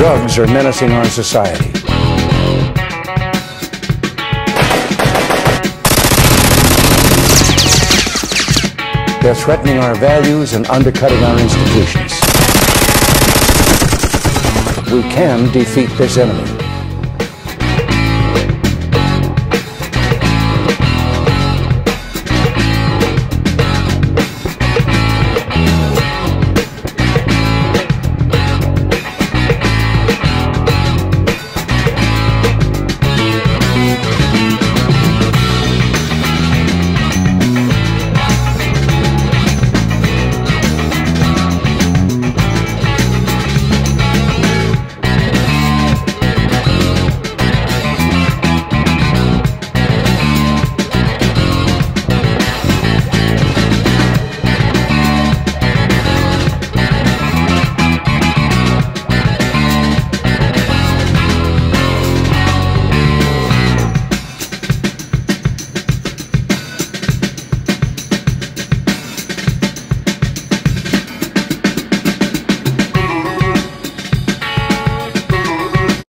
Drugs are menacing our society. They're threatening our values and undercutting our institutions. We can defeat this enemy.